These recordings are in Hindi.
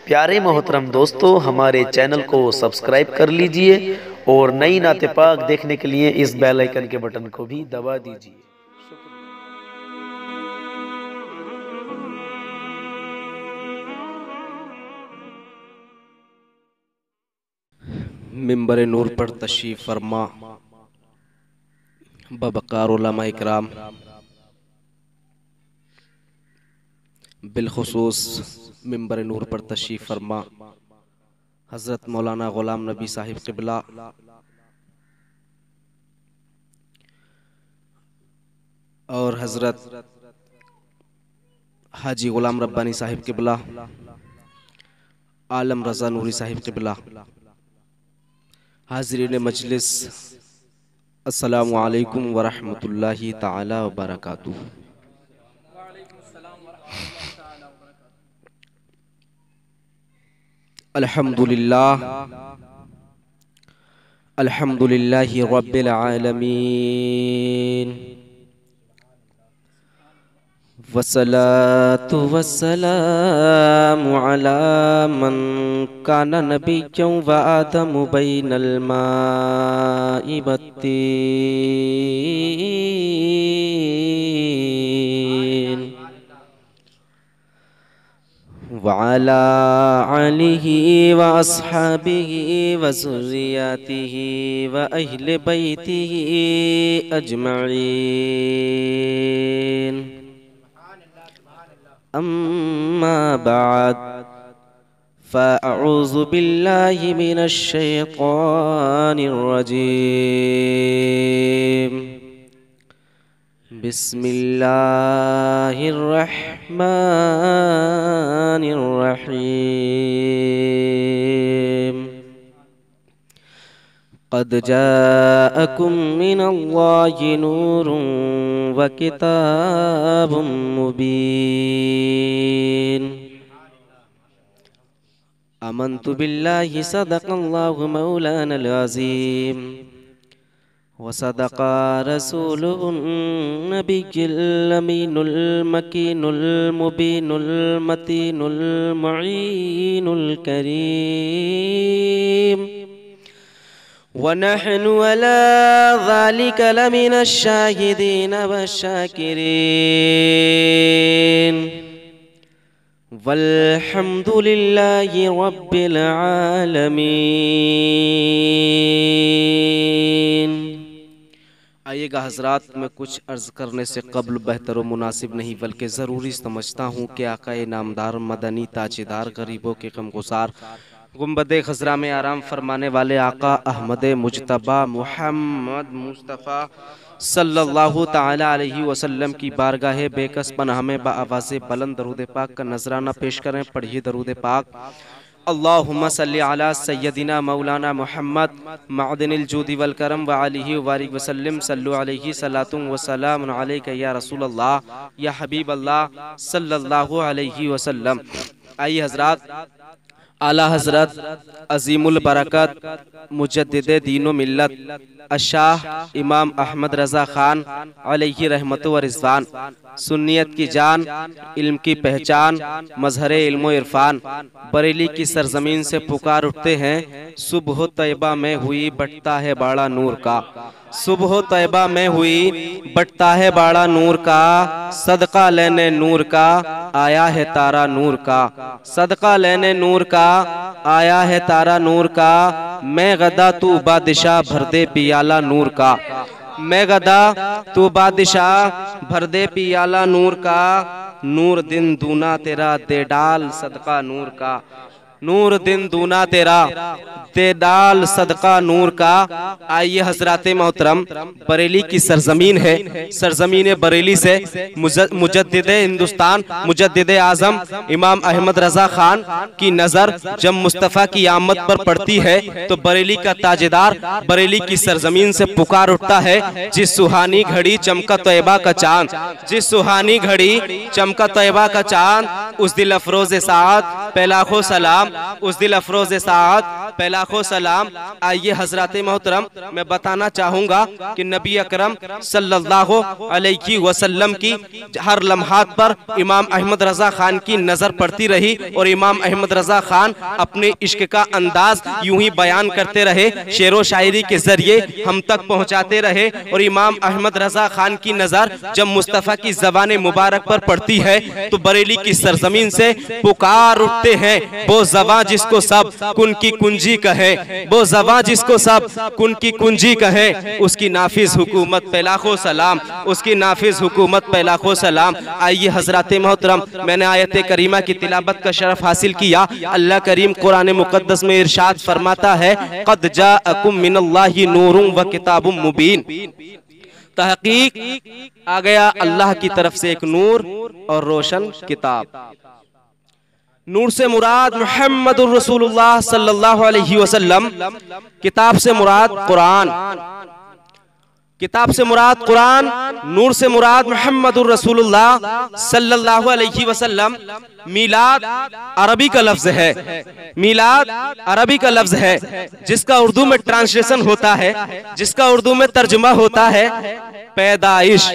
प्यारे मोहतरम दोस्तों, हमारे चैनल को सब्सक्राइब कर लीजिए और नई नाते पाक देखने के लिए इस बेल आइकन के बटन को भी दबा दीजिए। मिंबर नूर पर तशरीफ़ फरमा बबकार उलमा इकराम, बिलखुसूस मिंबर नूर पर तशरीफ़ फरमा हज़रत मौलाना ग़ुलाम नबी साहिब क़िबला और हज़रत हाजी ग़ुलाम रब्बानी साहिब क़िबला, आलम रज़ा नूरी साहिब क़िबला, हाज़रीन मजलिस, अस्सलामु अलैकुम व रहमतुल्लाहि ताला व बरकातुहू। अल्हम्दुलिल्लाह अल्हम्दुलिल्लाहि रब्बिल आलमीन, वस्सलातु वस्सलामु अला मन काना नबिय्यन व आदमु बैनल माइ वत्तीन व अला आलिहि व अस्हाबिहि व ज़ुर्रिय्यतिहि व अहले बैतिहि अजमईन। अम्मा बाद फ़अऊज़ु बिल्लाहि मिनश शैतानिर रजीम। बिस्मिल्लाहिर रहमानिर रहीम। क़द जाअकुम मिनल्लाहि नूरुन व किताबुम मुबीन। आमन्तु बिल्लाहि सदक़ल्लाहु मौलानल अज़ीम व सदक़ा रसूलुहुन नबिय्युल अमीनुल मकीनुल मुबीनुल मतीनुल मुईनुल करीम। व नहनु अला ज़ालिका लमिनश शाहिदीन वश्शाकिरीन। वल्हम्दुलिल्लाहि रब्बिल आलमीन। आइएगा हज़रात, मैं कुछ अर्ज़ करने से कब्ल बेहतर व मुनासिब नहीं बल्कि ज़रूरी समझता हूँ कि आक़ाए नामदार मदनी ताजेदार गरीबों के गमगुसार गुंबदे खज़रा में आराम फरमाने वाले आका अहमद मुजतबा मुहम्मद मुस्तफ़ा सल्लल्लाहु ताला अलैहि वसल्लम की बारगाह बेकस पनाह में बाआवाज़े बुलंद दरूद पाक का नजराना पेश करें। पढ़िए दरूद पाक। अल्लाहुम्मा सल्ली अला सय्यदिना मौलाना मुहम्मद मअदनिल जूदी वल करम व आलिहि व बारिक वसल्लम। सल्लु अलैहि सलातुन व सलामुन अलैका या रसूल अल्लाह या हबीब अल्लाह सल्लल्लाहु अलैहि वसल्लम। आइए हज़रात, आला हज़रत अज़ीमुल बरकत मुजद्दिद दीन व मिल्लत अशाह इमाम अहमद रज़ा ख़ान अलैहि रहमत व रिज़वान, सुन्नियत की जान, इल्म की पहचान, मज़हरे इल्म व इरफान, बरेली की सरजमीन से पुकार उठते हैं। सुबह तैयबा में हुई बटता है बाड़ा नूर का, सुबह तैयबा में हुई बटता है बाड़ा नूर का। सदका लेने नूर का आया है तारा नूर का, सदका लेने नूर का आया है तारा नूर का। मैं गदा तू बादशाह भर दे पियाला नूर का, मैं गदा तू बादशाह भर दे पियाला नूर का। नूर दिन दूना तेरा दे डाल सदका नूर का, नूर दिन दूना तेरा दे डाल सदका नूर का। आइए हजराते मोहतरम, बरेली की सरजमीन है, सरजमीन बरेली से मुजद्दिद हिंदुस्तान मुजद्दिद आजम इमाम अहमद रजा खान की नजर जब मुस्तफ़ा की आमद पर पड़ती है तो बरेली का ताजेदार बरेली की सरजमीन से पुकार उठता है। जिस सुहानी घड़ी चमका तैयबा का चांद, जिस सुहानी घड़ी चमका तैयबा का चांद, उस दिल अफरोज़ साद पे लाखों सलाम सलाम, उस दिल अफरोज साद पे लाखों सलाम। आइए हजरत मोहतरम, मैं बताना चाहूँगा कि नबी अकरम सल्लल्लाहु अलैहि वसल्लम की हर लम्हात पर इमाम अहमद रजा खान की नज़र पड़ती रही और इमाम अहमद रजा खान अपने इश्क का अंदाज यूं ही बयान करते रहे, शेरो शायरी के जरिए हम तक पहुंचाते रहे। और इमाम अहमद रजा खान की नज़र जब मुस्तफ़ा की ज़बान मुबारक पर पड़ती है तो बरेली की सरजमीन से पुकार उठते हैं, वो ज़बां जिसको सब कुन की कुंजी कहे, वो ज़बां जिसको सब कुन की कुंजी कहे, उसकी नाफिज हुकूमत पे लाखों सलाम, उसकी नाफिज हुकूमत पे लाखों सलाम। आइए हजरत मोहतरम, मैंने आयत करीमा की तिलावत का शरफ हासिल किया। अल्लाह करीम कुरान मुक़द्दस में इरशाद फरमाता है, क़द जाअकुम मिनल्लाहि नूरुन व किताबुम मुबीन। तहकीक आ गया अल्लाह की तरफ से एक नूर और रोशन किताब। नूर से मुराद मुहम्मदुर रसूलुल्लाह सल्लल्लाहु अलैहि वसल्लम, किताब से मुराद कुरान, किताब से मुराद कुरान, नूर से मुराद मुहम्मदुर रसूलुल्लाह सल्लल्लाहु अलैहि वसल्लम। मीलाद अरबी का लफ्ज है, मीलाद अरबी का लफ्ज है जिसका उर्दू में ट्रांसलेशन होता है, जिसका उर्दू में तर्जुमा होता है पैदाइश।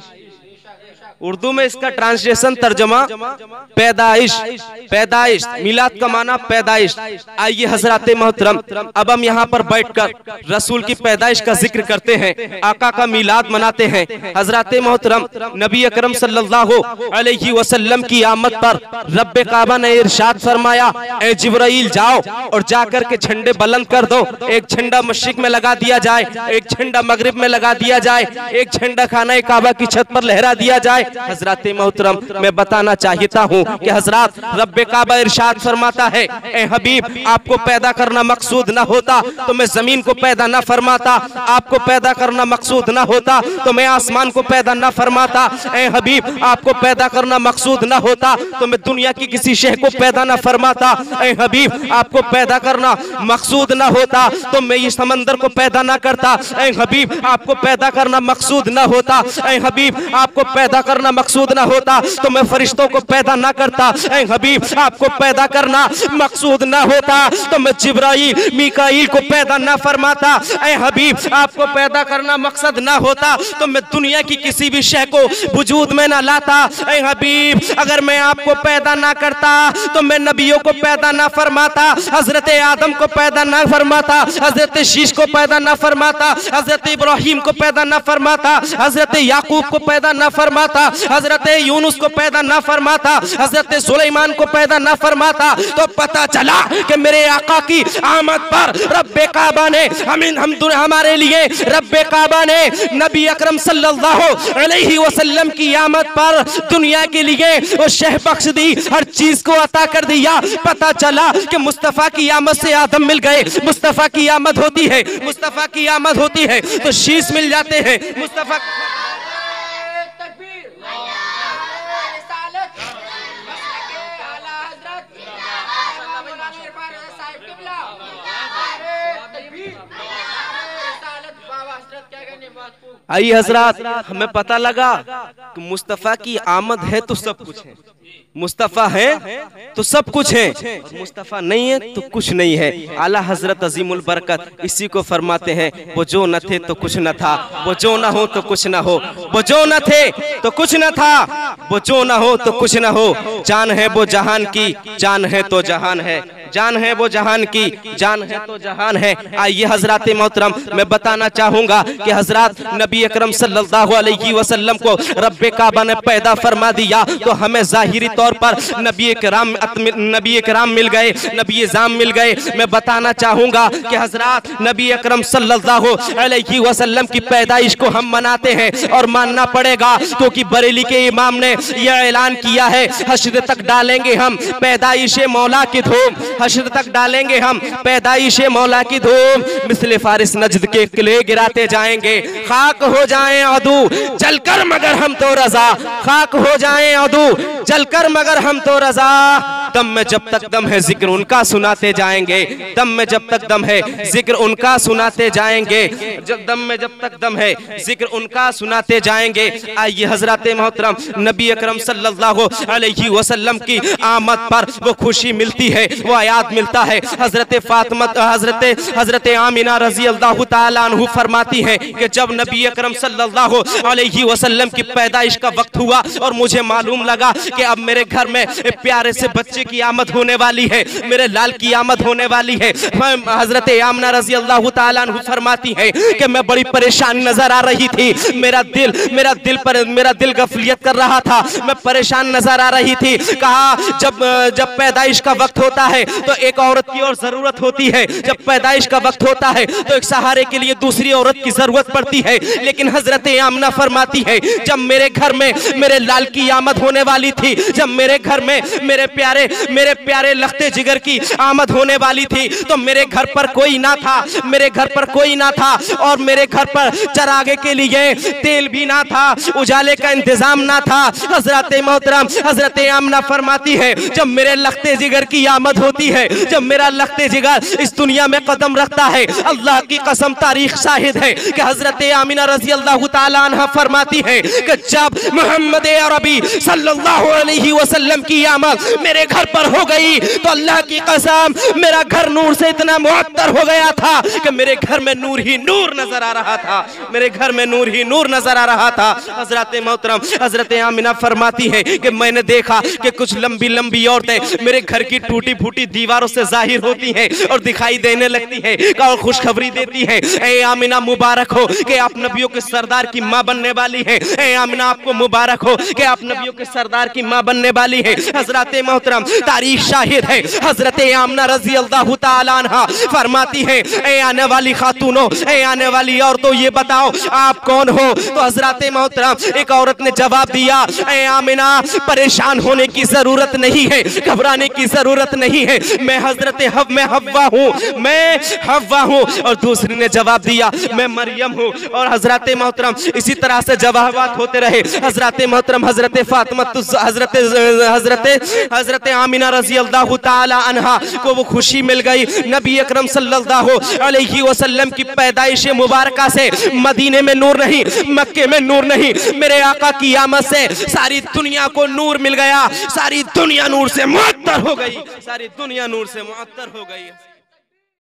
उर्दू में इसका ट्रांसलेशन तर्जमा पैदाइश, पैदाइश, मिलाद का माना पैदाइश। आइए हजरत मोहतरम, अब हम यहाँ पर बैठकर रसूल की पैदाइश का जिक्र करते हैं, आका का मिलाद मनाते हैं। हजरत मोहतरम, नबी अकरम सल्लल्लाहु अलैहि वसल्लम की आमद पर रब्बे काबा ने इरशाद फरमाया, ए जिब्राइल जाओ और जाकर के झंडे बुलंद कर दो। एक झंडा मशरिक में लगा दिया जाए, एक झंडा मगरिब में लगा दिया जाए, एक झंडा खाना काबा की छत पर लहरा दिया जाए। हजरत मोहतरम, मैं बताना चाहता हूँ कि हजरत रब्बे काबा इरशाद फरमाता है, ए हबीब, आपको पैदा करना मकसूद ना होता तो मैं जमीन को पैदा ना फरमाता, आपको पैदा करना मकसूद ना होता तो मैं आसमान को पैदा ना फरमाता। ए हबीब, आपको पैदा करना मकसूद ना होता तो मैं दुनिया की किसी शय को पैदा ना फरमाता। ए हबीब, आपको पैदा करना मकसूद ना होता तो मैं इस समंदर को पैदा ना करता। ए हबीब, आपको पैदा करना मकसूद ना होता, ए हबीब, आपको पैदा करना मकसूद ना होता तो मैं फरिश्तों को पैदा ना करता। ऐ हबीब, आपको पैदा करना मकसूद ना होता तो मैं जिब्राइल मीकाईल को पैदा ना फरमाता। ऐ हबीब, आपको पैदा करना मकसद ना होता तो मैं दुनिया की किसी भी शय को वजूद में ना लाता। ऐ हबीब, अगर मैं आपको पैदा ना करता तो मैं नबियों को पैदा ना फरमाता, हजरत आदम को पैदा ना फरमाता, हजरत शीश को पैदा ना फरमाता, हजरत इब्राहिम को पैदा ना फरमाता, हजरत याकूब को पैदा ना फरमाता, हजरत यूनुस को पैदा ना फरमाता, हजरत सुलेमान को पैदा ना फरमाता। तो पता चला कि मेरे आका की आमद पर रब्बे काबा ने हमारे लिए रब्बे काबा ने नबी अकरम सल्लल्लाहु अलैहि वसल्लम की आमद पर दुनिया के लिए वो शह बख्श दी, हर चीज को अता कर दिया। पता चला कि मुस्तफ़ा की आमद से आदम मिल गए, मुस्तफ़ा की आमद होती है, मुस्तफ़ा की आमद होती है तो शीश मिल जाते हैं। मुस्तफ़ा आइए हजरात, हमें पता लगा कि मुस्तफ़ा की आमद है तो सब कुछ है, मुस्तफ़ा है तो सब कुछ है, मुस्तफ़ा नहीं है तो कुछ नहीं है। आला हजरत अजीमुल बरकत इसी को फरमाते हैं, वो जो न थे तो कुछ न था, वो जो न हो तो कुछ न हो, वो जो न थे तो कुछ न था, वो जो न हो तो कुछ न हो। जान है वो जहान की, जान है तो जहान है, जान है वो जहान की, जान है तो जहान है। आइए हजरत मोहतरम, मैं बताना चाहूंगा कि हजरत नबी अकरम सल्लल्लाहु अलैहि वसल्लम को रब्बे काबा ने पैदा फरमा दिया तो हमें जाहिरी तौर पर नबी कराम मिल गए, नबी जाम मिल गए। मैं बताना चाहूंगा कि हजरत नबी अकरम सल्लल्लाहु अलैहि वसल्लम की पैदाइश को हम मनाते हैं और मानना पड़ेगा, क्योंकि बरेली के इमाम ने यह ऐलान किया है, हश्र तक डालेंगे हम पैदाइश मौला की धूम, हश्र तक डालेंगे हम पैदाइश मौला की धूम। मिसले फारिस नजद के किले गिराते जाएंगे, खाक हो जाएं अदू जलकर मगर हम तो रजा, खाक हो जाएं अदू जलकर मगर हम तो रजा। दम में जब तक दम है जिक्र उनका सुनाते जाएंगे, दम में जब तक दम है जिक्र उनका सुनाते जाएंगे, जब दम में जब तक दम है जिक्र उनका सुनाते जाएंगे। आइए हजरत मोहतरम नबी अकरम सल्लल्लाहु अलैहि वसल्लम की आमद पर वो खुशी मिलती है, वो आयात मिलता है। हजरत फातिमा हजरत आमिना रजी अल्लाह ताला अन्हु फरमाती है कि जब नबी अकरम सल्लल्लाहु अलैहि वसल्लम की पैदाइश का वक्त हुआ और मुझे मालूम लगा कि अब मेरे घर में प्यारे से बच्चे की आमद होने वाली है, मेरे लाल की आमद होने वाली है, हजरत आमिना रजी अल्लाह ताला अन्हु फरमाती है कि मैं बड़ी परेशान नजर आ रही थी, मेरा दिल गफलियत कर रहा था, मैं परेशान नजर आ रही थी। कहा जब पैदाइश का वक्त होता है तो एक औरत की और जरूरत होती है, जब पैदाइश का वक्त होता है तो एक सहारे के लिए दूसरी औरत की जरूरत पड़ती है। लेकिन हजरत आमिना फरमाती है जब मेरे घर में मेरे लाल की आमद होने वाली थी, जब मेरे घर में मेरे प्यारे लखते जिगर की आमद होने वाली थी तो मेरे घर पर कोई ना था, मेरे घर पर कोई ना था और मेरे घर पर चरागे के लिए तेल भी ना था, उजाले का इंतजाम ना था। हजरत मोहतरम हजरत आमिना फरमाती है जब मेरे लखते जिगर की आमद होती है, जब मेरा लखते जिगर इस दुनिया में कदम रखता है, अल्लाह की कसम तारीख शाहिद है कि हजरत आमिना रजी अल्लाह ताला अन्हा फरमाती है कि जब मोहम्मद अरबी सल्लल्लाहु अलैहि वसल्लम की आमद मेरे घर पर हो गई तो अल्लाह की कसम मेरा घर नूर से इतना मुअत्तर हो गया था कि मेरे घर में नूर ही नूर नजर आ रहा था, मेरे घर में नूर ही नूर नजर आ रहा था। हजरत मोहतरम हजरत आमिना फरमाती है कि मैंने देखा कि कुछ लंबी लंबी औरतें मेरे घर की टूटी फूटी दीवारों से जाहिर होती हैं और दिखाई देने लगती है और खुशखबरी देती है, ए आमिना मुबारक हो कि आप नबियों के सरदार की माँ बनने वाली है, ए आमिना आपको मुबारक हो कि आप नबियों के सरदार की माँ बनने वाली है। हजरत मोहतरम तारीख शाहिद है, हजरत आमिना रजी अल्लाह ताला अन्हा फरमाती है ए आने वाली खातूनों, ए आने वाली औरतों ये बताओ आप कौन हो? तो हजरत मोहतरम एक औरत ने जवाब दिया ए आमिना परेशान होने की जरूरत नहीं है, घबराने की जरूरत नहीं है, मैं हव्वा हूँ। और दूसरी ने जवाब दिया मैं मरियम हूँ। और हजरत मोहतरम इसी तरह से जवाबात होते रहे। हजरत मोहतरम हजरत फातिमा हजरत आमिना रजी अल्लाह ताला अन्हा को वो खुशी मिल गई, नबी अकरम सल्लल्लाहु अलैहि वसल्लम की पैदाइश मुबारका से मदीने में नूर नहीं, मक्के में नूर नहीं, मेरे आका की आमद से सारी दुनिया को नूर मिल गया, सारी दुनिया नूर से मुअत्तर हो गई, सारी दुनिया नूर से मुअत्तर हो गई।